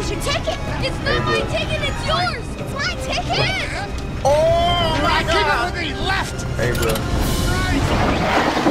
was your ticket? It's not my ticket, it's yours! It's my ticket! Oh my Give it god! with me, left! Hey, bro. Right!